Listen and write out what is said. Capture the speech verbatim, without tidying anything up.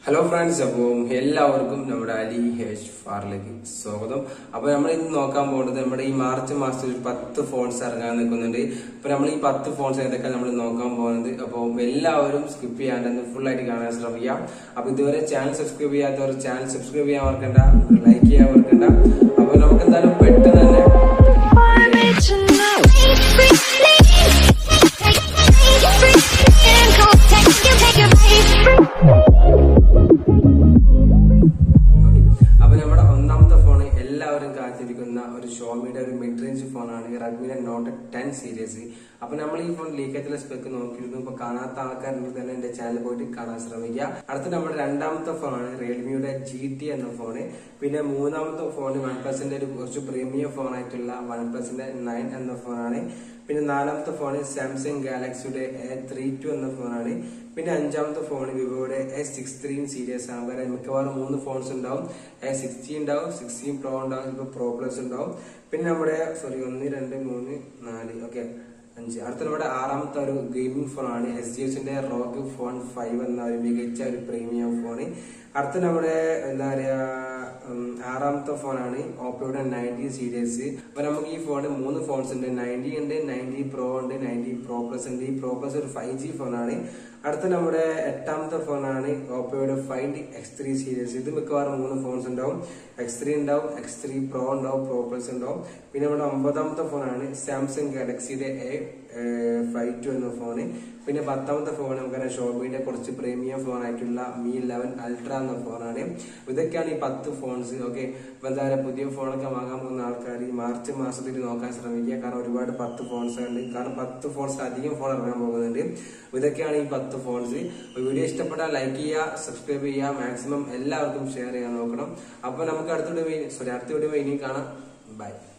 Hello friends, എല്ലാവർക്കും നമ്മുടെ അലി ഹേഷ് ഫാറിലേക്ക് സ്വാഗതം. അപ്പോൾ നമ്മൾ ഇന്ന് നോക്കാൻ പോകുന്നത് നമ്മുടെ ഈ മാർച്ച് മാസത്തിൽ പത്ത് ഫോൺസ് ഇറങ്ങാൻ നിൽക്കുന്നുണ്ട്. അപ്പോൾ നമ്മൾ ഈ പത്ത് ഫോൺസ് ഏതൊക്കെ നമ്മൾ നോക്കാൻ പോകുന്നത്. അപ്പോൾ എല്ലാവരും സ്കിപ്പ് ചെയ്യാണ്ട് ഫുൾ ആയിട്ട് കാണാൻ ശ്രമിക്കാം. അപ്പോൾ ഇതുവരെ ചാനൽ സബ്സ്ക്രൈബ് ചെയ്യാത്തവർ ചാനൽ സബ്സ്ക്രൈബ് ചെയ്യാൻ മറക്കണ്ട, ലൈക്ക് ചെയ്യാൻ മറക്കണ്ട. അപ്പോൾ നമുക്ക് എന്തായാലും പെട്ടെന്ന് തന്നെ ഒരു ഷോമിയുടെ ഒരു മിഡ് റേഞ്ച് ഫോണാണ് റെഡ്മിയുടെ നോട്ട് ടെൻ സീരീസ്. അപ്പൊ നമ്മൾ ഈ ഫോൺ ലീക്കത്തിലെ സ്പെക്ക് നോക്കിയിരുന്നു. ഇപ്പൊ കാണാത്ത ആൾക്കാരുണ്ടെങ്കിൽ തന്നെ എന്റെ ചാനൽ പോയിട്ട് കാണാൻ ശ്രമിക്കുക. അടുത്ത നമ്മുടെ രണ്ടാമത്തെ ഫോണാണ് റിയൽമിയുടെ ജി ടി എന്ന ഫോണ്. പിന്നെ മൂന്നാമത്തെ ഫോൺ വൺ പ്ലസിന്റെ ഒരു കുറച്ച് പ്രീമിയം ഫോൺ ആയിട്ടുള്ള വൺ പ്ലസിന്റെ നയൻ എന്ന ഫോണാണ്. പിന്നെ നാലാമത്തെ ഫോൺ സാംസങ് ഗാലക്സിയുടെ എ ത്രീ ടു എന്ന ഫോണാണ്. പിന്നെ അഞ്ചാമത്തെ ഫോൺ വിവോയുടെ എ സിക്സ് ത്രീ സീരീസ് ആണ്. വേറെ മിക്കവാറും മൂന്ന് ഫോൺസ് ഉണ്ടാവും. എ സിക്സ്റ്റീൻ ഉണ്ടാവും, സിക്സ്റ്റീൻ പ്രോ ഉണ്ടാവും, ഇപ്പൊ പ്രോ പ്ലസ് ഉണ്ടാവും. പിന്നെ നമ്മുടെ സോറി ഒന്ന് രണ്ട് മൂന്ന് നാല് ഓക്കെ അഞ്ച്. അടുത്ത നമ്മുടെ ആറാമത്തെ ഒരു ഗെയിമിംഗ് ഫോൺ ആണ് എസ് ജി എസിന്റെ റോഗ് ഫോൺ ഫൈവ് എന്ന ഒരു മികച്ച ഒരു പ്രീമിയം ഫോണ്. അടുത്ത നമ്മുടെ എന്താ പറയാ ആറാമത്തെ ഫോണാണ് ഓപ്പോയുടെ നയൻറ്റി സീരീസ്. അപ്പൊ നമുക്ക് ഈ ഫോണ് മൂന്ന് ഫോൺസ് ഉണ്ട്. നയൻറ്റി ഉണ്ട്, നയൻറ്റി പ്രോ ഉണ്ട്, നയൻറ്റി പ്രോ പ്ലസ് ഉണ്ട്. ഈ പ്രോ പ്ലസ് ഒരു ഫൈവ് ജി ഫോണാണ്. അടുത്ത നമ്മുടെ എട്ടാമത്തെ ഫോണാണ് ഓപ്പോയുടെ ഫൈൻഡ് എക്സ് ത്രീ സീരീസ്. ഇത് മിക്കവാറും മൂന്ന് ഫോൺസ് ഉണ്ടാവും. എക്സ് ത്രീ ഉണ്ടാവും, എക്സ് ത്രീ പ്രോ ഉണ്ടാവും, പ്രോ പ്ലസ് ഉണ്ടാവും. പിന്നെ നമ്മുടെ ഒമ്പതാമത്തെ ഫോണാണ് സാംസങ് ഗാലക്സിയുടെ എ ഫൈവ് ടു എന്ന ഫോണ്. പിന്നെ പത്താമത്തെ ഫോൺ നമുക്കറിയാം ഷോമിയുടെ കുറച്ച് പ്രീമിയം ഫോൺ ആയിട്ടുള്ള മി ഇലവൻ അൾട്ര എന്ന ഫോണാണ്. ഇതൊക്കെയാണ് ഈ പത്ത് ഫോൺസ്. ഓക്കെ, അപ്പൊ എന്താ പറയുക, പുതിയ ഫോണൊക്കെ വാങ്ങാൻ പോകുന്ന ആൾക്കാർ ഈ മാർച്ച് മാസത്തിൽ നോക്കാൻ ശ്രമിക്കുക. കാരണം ഒരുപാട് പത്ത് ഫോൺസ് ഉണ്ട്. കാരണം പത്ത് ഫോൺസ് അധികം ഫോൺ ഇറങ്ങാൻ പോകുന്നുണ്ട്. ഇതൊക്കെയാണ് ഈ പത്ത് ഫോൺസ്. വീഡിയോ ഇഷ്ടപ്പെട്ടാൽ ലൈക്ക് ചെയ്യുക, സബ്സ്ക്രൈബ് ചെയ്യുക, മാക്സിമം എല്ലാവർക്കും ഷെയർ ചെയ്യാൻ നോക്കണം. അപ്പൊ നമുക്ക് അടുത്ത വീഡിയോ സോറി അടുത്ത വീഡിയോ ഇനി കാണാം. ബൈ.